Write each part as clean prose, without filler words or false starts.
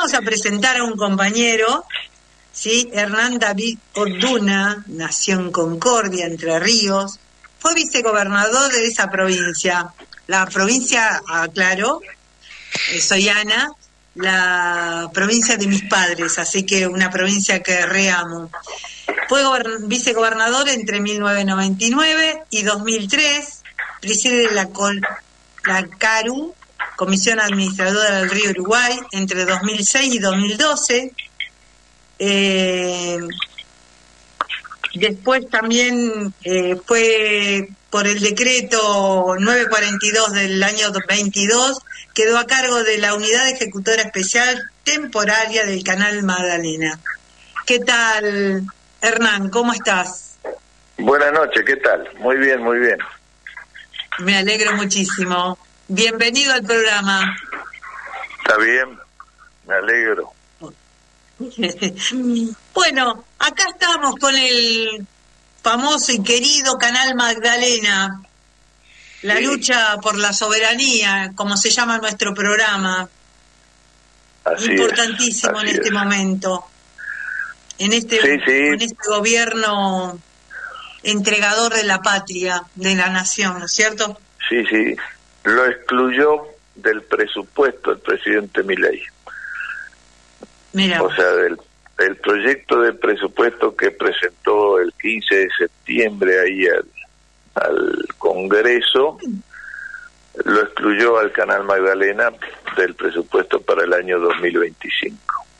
vamos a presentar a un compañero, ¿sí? Hernán David Orduna, nació en Concordia, Entre Ríos, fue vicegobernador de esa provincia. La provincia, aclaro, soy Ana, la provincia de mis padres, así que una provincia que reamo. Fue vicegobernador entre 1999 y 2003, preside la CARU, Comisión Administradora del Río Uruguay, entre 2006 y 2012. Después también fue por el decreto 942 del año 22, quedó a cargo de la Unidad Ejecutora Especial Temporaria del Canal Magdalena. ¿Qué tal, Hernán? ¿Cómo estás? Buenas noches, ¿qué tal? Muy bien, muy bien. Me alegro muchísimo. Bienvenido al programa. Está bien, me alegro. Bueno, acá estamos con el famoso y querido Canal Magdalena, la lucha por la soberanía, como se llama nuestro programa. Así importantísimo es, en este momento, en este gobierno entregador de la patria, de la nación, ¿no es cierto? Sí, lo excluyó del presupuesto el presidente Milei. Mira. O sea, del proyecto de presupuesto que presentó el 15 de septiembre ahí al Congreso, lo excluyó al Canal Magdalena del presupuesto para el año 2025.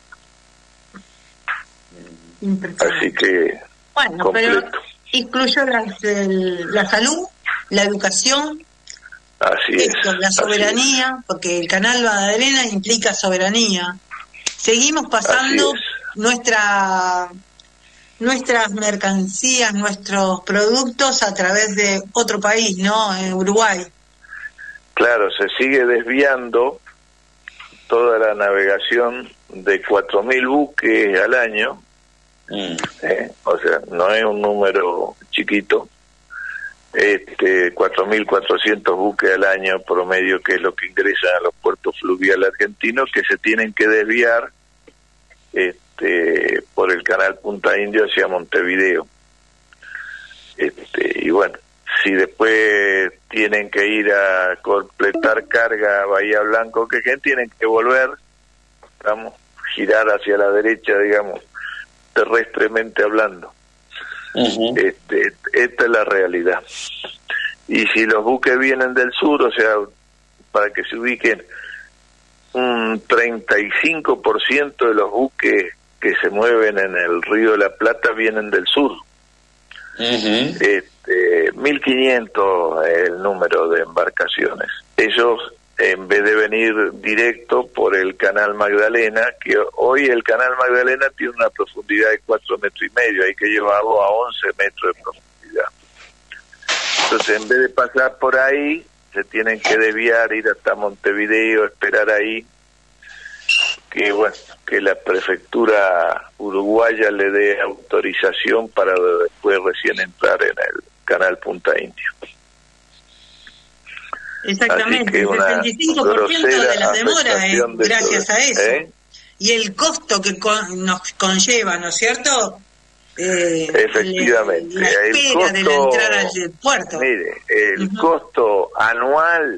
Así que, bueno, completo. Pero incluyó la salud, la educación, la soberanía, porque el Canal Magdalena implica soberanía. Seguimos pasando nuestras mercancías, nuestros productos a través de otro país, ¿no? En Uruguay. Claro, se sigue desviando toda la navegación de 4.000 buques al año, o sea, no es un número chiquito, 4.400 buques al año promedio, que es lo que ingresan a los puertos fluviales argentinos, que se tienen que desviar por el canal Punta Indio hacia Montevideo. Y bueno, si después tienen que ir a completar carga a Bahía Blanco, que tienen que volver, girar hacia la derecha, digamos, terrestremente hablando. Esta es la realidad. Y si los buques vienen del sur, o sea, para que se ubiquen, un 35% de los buques que se mueven en el Río de la Plata vienen del sur. 1.500 es el número de embarcaciones. Ellos, en vez de venir directo por el Canal Magdalena, que hoy el Canal Magdalena tiene una profundidad de 4,5 metros, hay que llevarlo a 11 metros de profundidad. Entonces, en vez de pasar por ahí, se tienen que desviar, ir hasta Montevideo, esperar ahí, que la prefectura uruguaya le dé autorización para después recién entrar en el Canal Punta Indio. Exactamente, el 75% de las demoras es gracias a eso. Y el costo que nos conlleva, ¿no es cierto? Efectivamente. La espera de entrar al puerto. Mire, el costo anual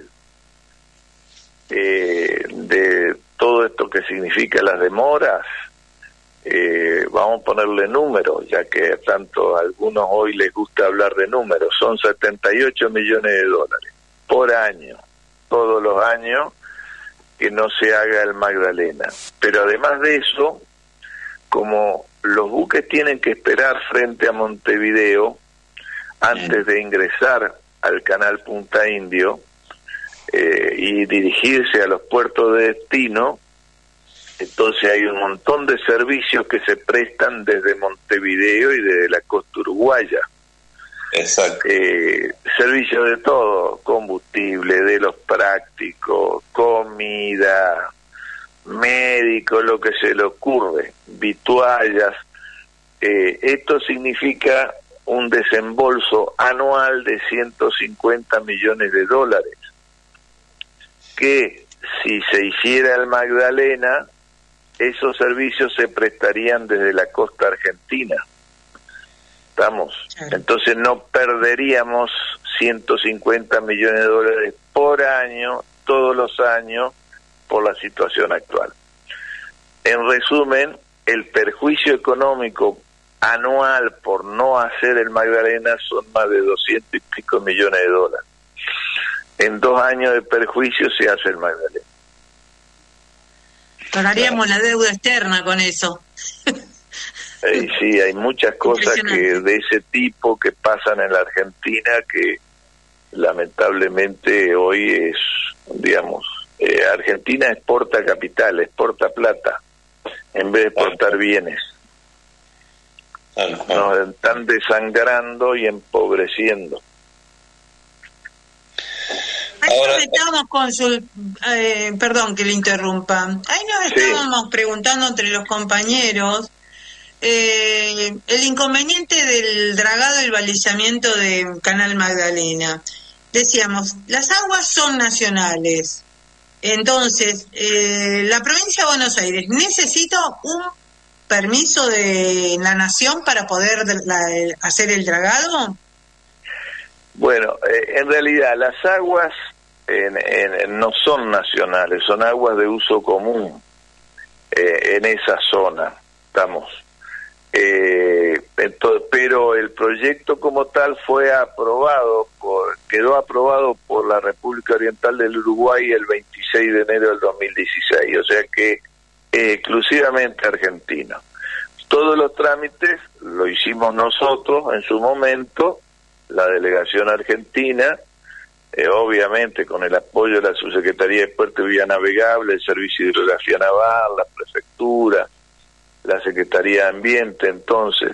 de todo esto que significa las demoras, vamos a ponerle números, ya que tanto a algunos hoy les gusta hablar de números, son 78 millones de dólares por año, todos los años que no se haga el Magdalena. Pero además de eso, como los buques tienen que esperar frente a Montevideo antes de ingresar al Canal Punta Indio y dirigirse a los puertos de destino, entonces hay un montón de servicios que se prestan desde Montevideo y desde la costa uruguaya. Exacto. Servicios de todo, combustible, de los prácticos, comida, médico, lo que se le ocurre, vituallas. Esto significa un desembolso anual de 150 millones de dólares, que si se hiciera el Magdalena, esos servicios se prestarían desde la costa argentina. ¿Estamos? Entonces no perderíamos 150 millones de dólares por año, todos los años, por la situación actual. En resumen, el perjuicio económico anual por no hacer el Magdalena son más de 200 y pico millones de dólares. En 2 años de perjuicio se hace el Magdalena. Pagaríamos la deuda externa con eso. Sí, hay muchas cosas que de ese tipo que pasan en la Argentina que lamentablemente hoy es, digamos, Argentina exporta capital, exporta plata, en vez de exportar bienes. Nos están desangrando y empobreciendo. Ahí nos estábamos perdón que le interrumpa. Ahí nos estábamos preguntando entre los compañeros el inconveniente del dragado y el balizamiento de Canal Magdalena. Decíamos, las aguas son nacionales. Entonces, la provincia de Buenos Aires necesita un permiso de la nación para poder hacer el dragado. Bueno, en realidad las aguas no son nacionales, son aguas de uso común en esa zona, estamos. Pero el proyecto como tal quedó aprobado por la República Oriental del Uruguay el 26 de enero del 2016, o sea que exclusivamente argentino. Todos los trámites lo hicimos nosotros en su momento, la delegación argentina, obviamente con el apoyo de la Subsecretaría de Puerto y Vía Navegable, el Servicio de Hidrografía Naval, la Prefectura, la Secretaría de Ambiente. Entonces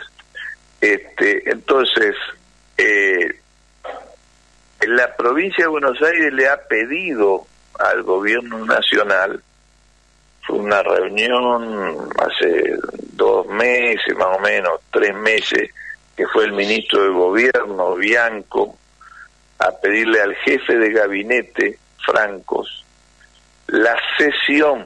la provincia de Buenos Aires le ha pedido al gobierno nacional, fue una reunión hace 2 meses, más o menos, 3 meses, que fue el ministro de Gobierno, Bianco, a pedirle al jefe de gabinete, Francos, la cesión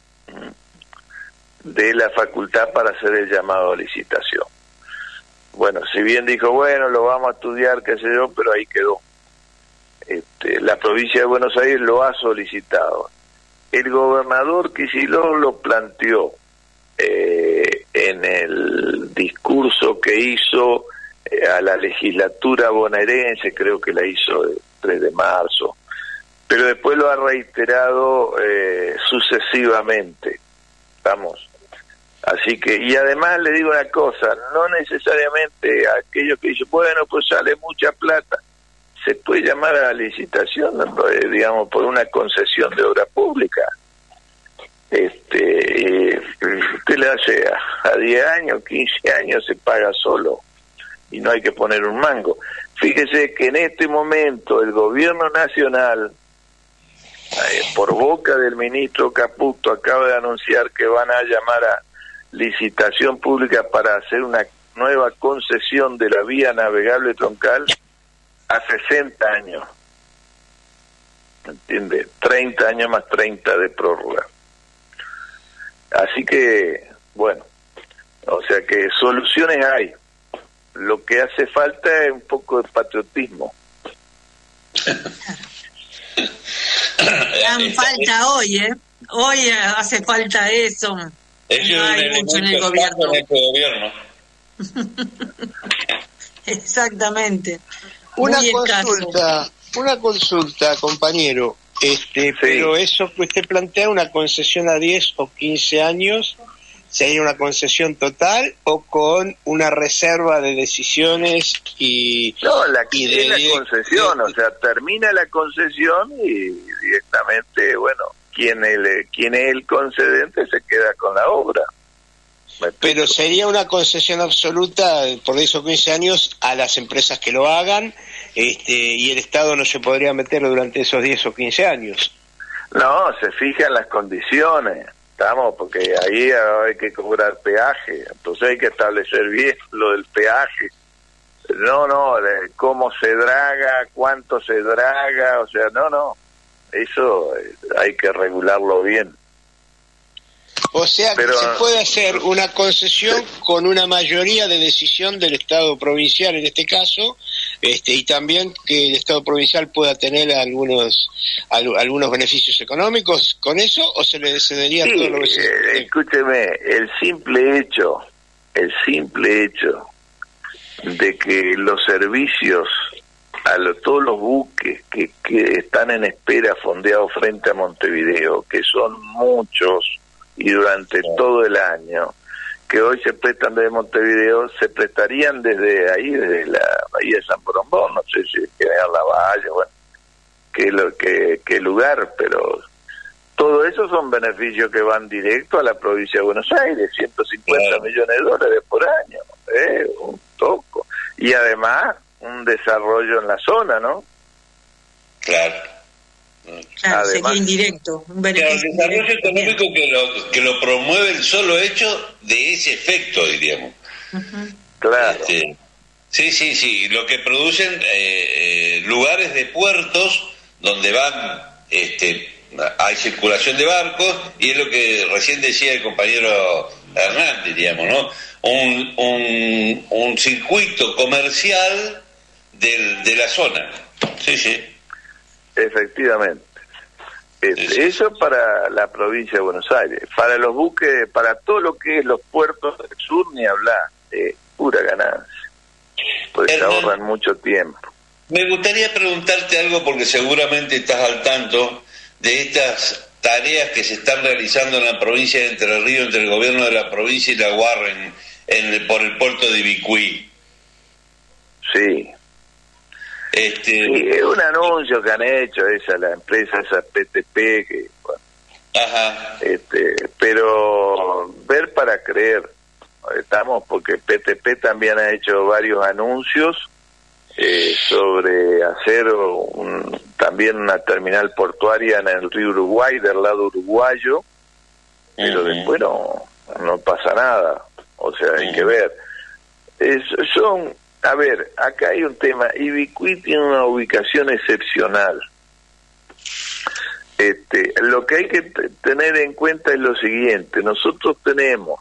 de la facultad para hacer el llamado a licitación. Bueno, si bien dijo, bueno, lo vamos a estudiar, qué sé yo, pero ahí quedó. La provincia de Buenos Aires lo ha solicitado. El gobernador Kicillof lo planteó en el discurso que hizo a la legislatura bonaerense, creo que la hizo el 3 de marzo, pero después lo ha reiterado sucesivamente, ¿estamos? Así que, y además le digo una cosa, no necesariamente aquellos que dicen, bueno, pues sale mucha plata, se puede llamar a la licitación, digamos, por una concesión de obra pública. Usted le hace a 10 años, 15 años se paga solo y no hay que poner un mango. Fíjese que en este momento el gobierno nacional, por boca del ministro Caputo, acaba de anunciar que van a llamar a licitación pública para hacer una nueva concesión de la vía navegable troncal a 60 años. ¿Entiende? 30 años más 30 de prórroga. Así que, bueno, o sea que soluciones hay. Lo que hace falta es un poco de patriotismo. Dan falta hoy, Hoy hace falta eso. No hay mucho en el gobierno. Exactamente. Una consulta, compañero. Sí. Pero eso que usted plantea, una concesión a 10 o 15 años, ¿sería una concesión total o con una reserva de decisiones y...? No, la concesión, o sea, termina la concesión y directamente, bueno, quien es el concedente se queda con la obra. Pero sería una concesión absoluta por 10 o 15 años a las empresas que lo hagan, y el Estado no se podría meter durante esos 10 o 15 años. No, se fijan las condiciones, estamos, porque ahí hay que cobrar peaje, entonces hay que establecer bien lo del peaje. No, cómo se draga, cuánto se draga, o sea, no, eso hay que regularlo bien. O sea que se puede hacer una concesión con una mayoría de decisión del Estado provincial en este caso, y también que el Estado provincial pueda tener algunos beneficios económicos con eso, o se le cedería todo lo que se... Escúcheme, el simple hecho de que los servicios todos los buques que están en espera fondeados frente a Montevideo, que son muchos y durante todo el año, que hoy se prestan desde Montevideo, se prestarían desde ahí, desde la bahía de San Borombón, no sé si General Lavalle, bueno, qué lugar, pero todo eso son beneficios que van directo a la provincia de Buenos Aires, 150 millones de dólares por año, un toco. Y además un desarrollo en la zona, ¿no? Claro, además, sería indirecto, un beneficio el desarrollo económico que lo promueve el solo hecho de ese efecto, diríamos. Uh-huh. Claro. Sí, lo que producen lugares de puertos donde van, hay circulación de barcos, y es lo que recién decía el compañero Hernández, digamos, ¿no? Un circuito comercial de la zona. Sí. Efectivamente. Eso para la provincia de Buenos Aires. Para los buques, para todo lo que es los puertos del sur, ni hablar, pura ganancia. Porque se ahorran mucho tiempo. Me gustaría preguntarte algo, porque seguramente estás al tanto de estas tareas que se están realizando en la provincia de Entre Ríos, entre el gobierno de la provincia y la UAR por el puerto de Ibicuí. Sí. Sí, es un anuncio que han hecho la empresa, esa PTP, que bueno, ajá. Pero ver para creer, porque PTP también ha hecho varios anuncios sobre hacer también una terminal portuaria en el río Uruguay, del lado uruguayo, pero después no pasa nada, o sea, hay que ver. A ver, acá hay un tema. Ibicuí tiene una ubicación excepcional. Lo que hay que tener en cuenta es lo siguiente. Nosotros tenemos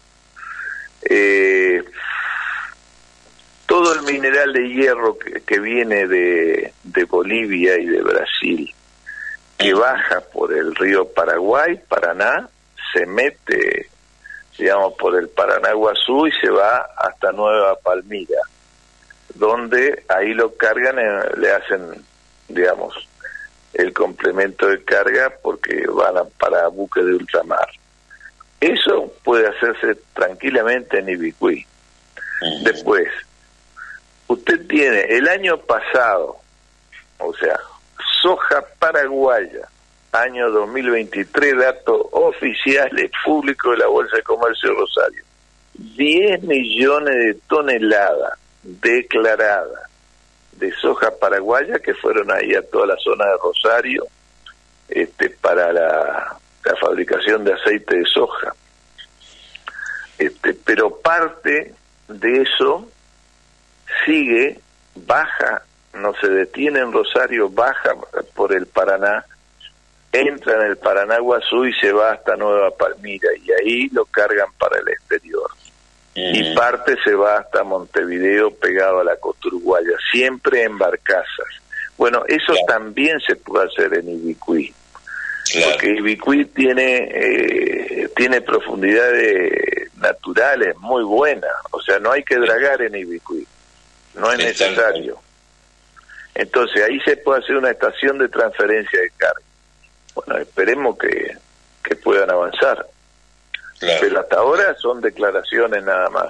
todo el mineral de hierro que viene de Bolivia y de Brasil, que baja por el río Paraguay, Paraná, se mete, digamos, por el Paranaguazú y se va hasta Nueva Palmira, donde ahí lo cargan, le hacen, digamos, el complemento de carga, porque van para buques de ultramar. Eso puede hacerse tranquilamente en Ibicuí. Después, usted tiene el año pasado, o sea, soja paraguaya, año 2023, datos oficiales públicos de la Bolsa de Comercio de Rosario, 10 millones de toneladas declaradas de soja paraguaya que fueron ahí a toda la zona de Rosario para la fabricación de aceite de soja. Pero parte de eso sigue, baja, no se detiene en Rosario, baja por el Paraná, entra en el Paranaguazú y se va hasta Nueva Palmira, y ahí lo cargan para el exterior. Y parte se va hasta Montevideo, pegado a la costa uruguaya, siempre en barcazas. Bueno, eso también se puede hacer en Ibicuí, porque Ibicuí tiene profundidades naturales muy buenas, o sea, no hay que dragar en Ibicuí, no es necesario. Entonces ahí se puede hacer una estación de transferencia de carga. Bueno, esperemos que puedan avanzar. Pero hasta ahora son declaraciones nada más.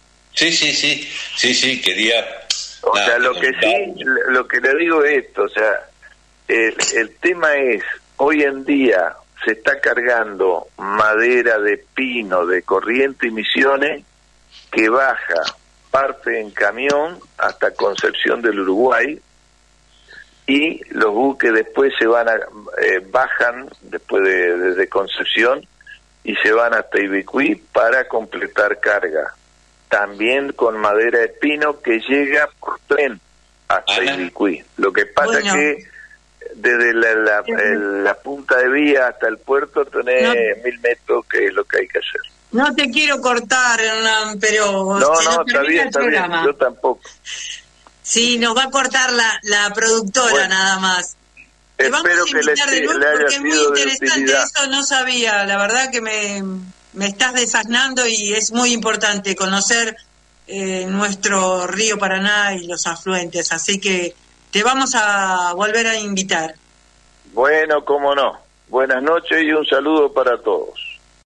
Sí, quería... O sea, lo que le digo es esto, o sea, el tema es, hoy en día se está cargando madera de pino de Corrientes y Misiones, que baja parte en camión hasta Concepción del Uruguay, y los buques después se bajan después desde Concepción y se van hasta Ibicuí para completar carga, también con madera de pino que llega por tren hasta Ibicuí. Lo que pasa es que desde la punta de vía hasta el puerto tenés 1000 metros, que es lo que hay que hacer. No te quiero cortar, Hernán, pero No, está bien, yo tampoco. Sí, nos va a cortar la productora, bueno, nada más. Te vamos a invitar de nuevo porque es muy interesante, eso no sabía, la verdad que me estás desasnando y es muy importante conocer nuestro río Paraná y los afluentes, así que te vamos a volver a invitar. Bueno, cómo no. Buenas noches y un saludo para todos.